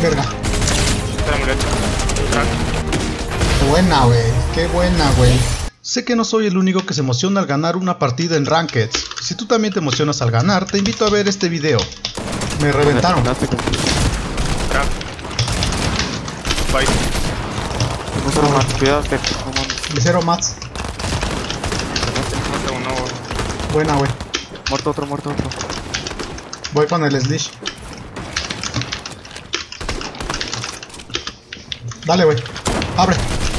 Verga. Está amuleto. Qué buena, güey. Qué buena, güey. Sé que no soy el único que se emociona al ganar una partida en Ranked. Si tú también te emocionas al ganar, te invito a ver este video. Me reventaron. Crack. Bye. No se lo mato, cuidado que Licero Mats. Mata uno, güey. Buena, güey. muerto otro. Voy con el Slish. Dale, güey. Abre.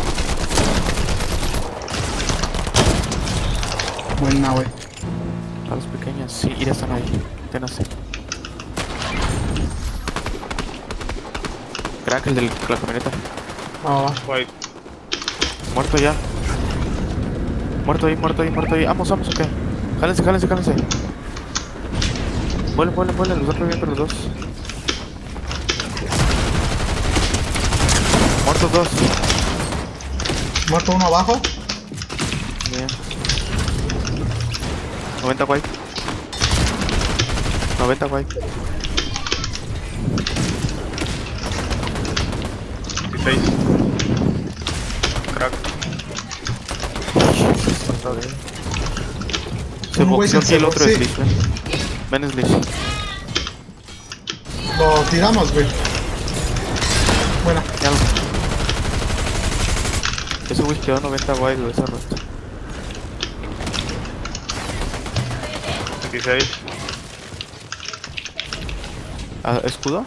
Buena, güey. A los pequeños, sí, ya están ahí. Ténase. Crack, el de la camioneta. Va. Bye. Muerto ya. Muerto ahí. Vamos, ok. Jálense. Vuelen, los dos revientan los dos. Muertos dos. Muerto uno abajo. Bien. 90 white. 90 white. 16. Crack. Está bien. Se Un güey boxeó se aquí el otro sí. Slish, ven Slish. Lo tiramos, güey. Buena. Ya lo. Ese güey quedó 90 white de esa rota. 26. ¿Escudo?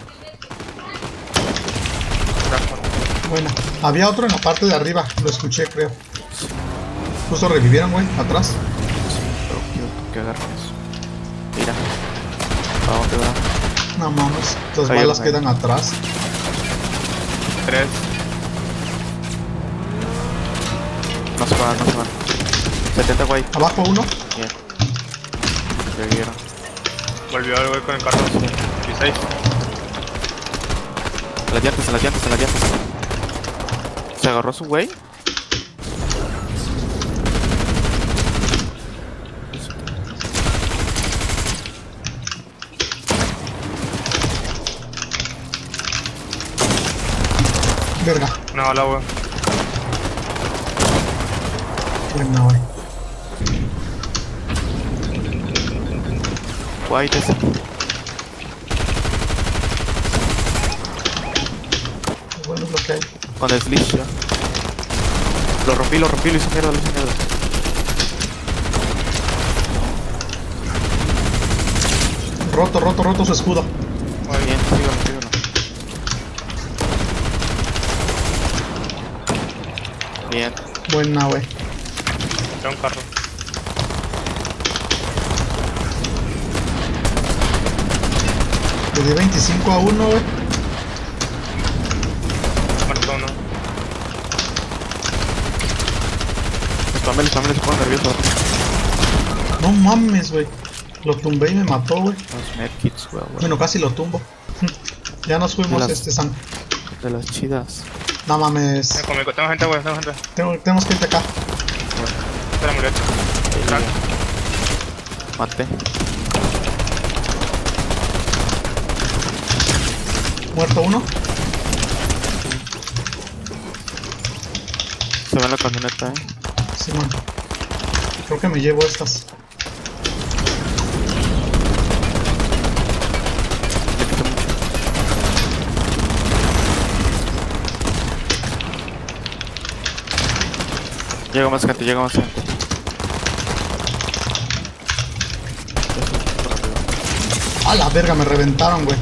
Crack. Buena. Había otro en la parte de arriba. Lo escuché, creo. Justo revivieron, güey. Atrás. Pero quiero que agarres eso. Mira. ¿A dónde va? No mames. Las Ahí, balas ahí. quedan atrás. 3. No se van. 70 white. Abajo uno. Bien. Ya vieron. Volvió el güey con el carro. 16. A las llantas. ¿Se agarró su güey? Verga. Una bala, güey. Buena, güey. White ese. Bueno, es lo que hay. Con el Slish ya. Lo rompí, lo hice mierda. Roto su escudo. Muy bien, síguelo. Bien. Buena, güey. Tengo un carro. Le di 25 a 1, güey. Muerto uno. Spamel se pone nervioso. No mames, güey. Lo tumbé y me mató, güey. Los medkits, güey. Bueno, casi lo tumbo. Ya nos fuimos, De las- San. De las chidas. No mames. Conmigo. Tengo gente, güey. Tengo gente. Tenemos que irte acá. Está el amuleto. Crack. Maté. Muerto uno. Se ve en la camioneta, Sí, man. Creo que me llevo estas. Le quité mucho. Llega más gente. A la verga, me reventaron, güey.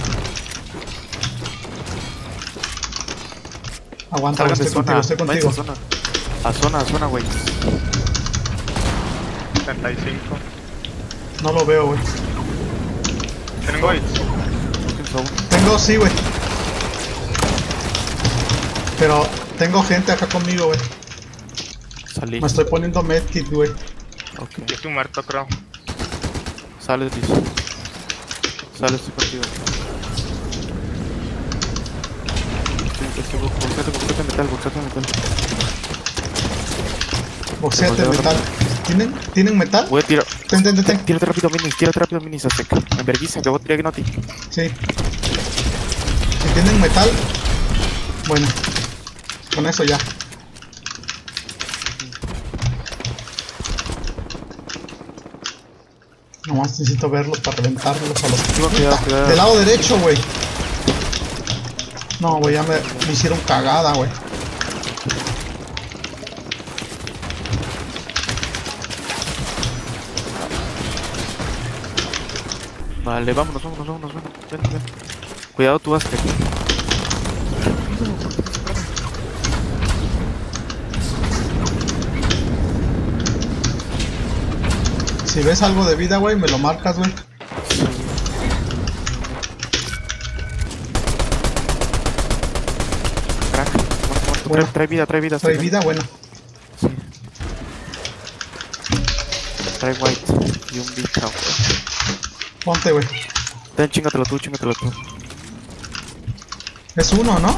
Aguanta, güey, Salgan de estoy zona. contigo. Váyanse a zona, güey. 35. No lo veo, güey. Tengo hits. Busquen su uno. Tengo, sí, güey. Pero tengo gente acá conmigo, güey. Salí. Me estoy poniendo medkit, güey. Ok. Yo estoy muerto, creo. Sales, Liz. Sales, estoy contigo. Boxeate metal. Boxeate Te metal. ¿Tienen metal? Voy a tirar. Ten. Tírate rápido minis, Azteca. En vergüenza, que voy a tirar Gnoti. Sí. Si tienen metal, bueno, con eso ya. Nomás necesito verlos para reventarlos a los... Cuidado, cuidado. Del lado derecho, güey. No, güey, ya me hicieron cagada, güey. Vale, vámonos. Ven. Cuidado, tú vas aquí. Si ves algo de vida, güey, me lo marcas, güey. Crack. Muerto. Bueno. Trae vida. Trae vida, bueno. Sí. Trae white y un big cow. Ponte, güey. Ten, chingatelo tú. Es uno, ¿no?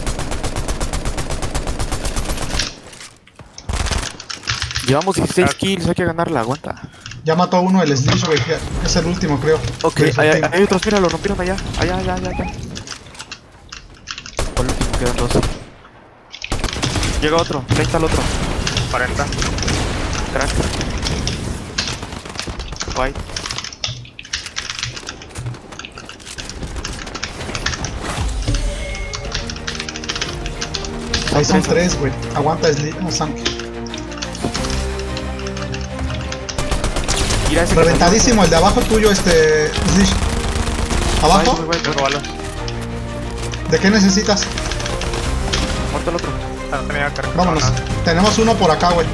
Llevamos 16 kills, hay que ganarla, aguanta. Ya mató a uno el Slish, güey. Es el último, creo. Ok, Sí, hay otros, mira, lo rompieron allá. Allá. Por el último, quedan dos. Llega otro, ahí está el otro. 40. Crack. White. Ahí son tres, güey. Aguanta Slish. No, Sam. Mira ese. Reventadísimo, el de abajo tuyo, Slish. ¿Abajo? Tengo balas. ¿De qué necesitas? Muerto el otro. Ah, tenía que Vámonos. recargar. Tenemos uno por acá, güey.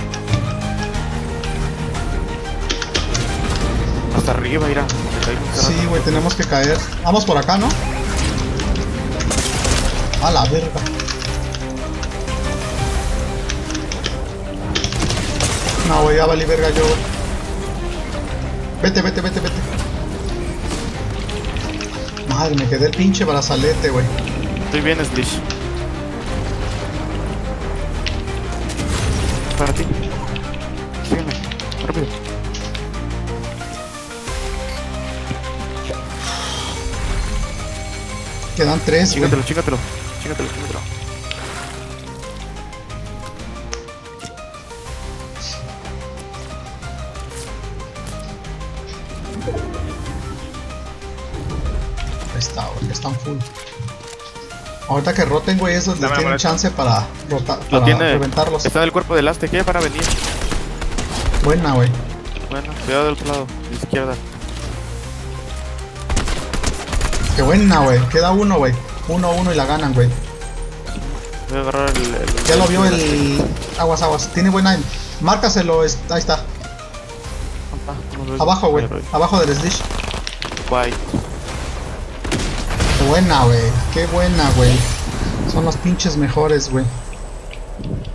Hasta arriba, mira. Sí, güey, tenemos que caer. Vamos por acá, ¿no? A la verga. No, güey, ya valí verga yo, güey. Vete. Madre, me quedé el pinche brazalete, güey. Estoy bien, Slish. Para ti. Sígueme. Rápido. Quedan tres, güey. Chingatelo. Ahí está, güey, están full. Ahorita que roten, güey, esos les Dame tienen amuleto. chance para rotar, Lo para tiene. reventarlos. Está del cuerpo del Aztec, para venir. Buena, güey. Bueno, cuidado del otro lado, de izquierda. Qué buena, güey. Queda uno, güey. 1-1 y la ganan, güey. Voy a agarrar el Ya lo vio el... Aguas. Tiene buen aim. Márcaselo, ahí está. Abajo, güey. Abajo del Slish. Guay. Buena, güey. Qué buena, güey. Son los pinches mejores, güey.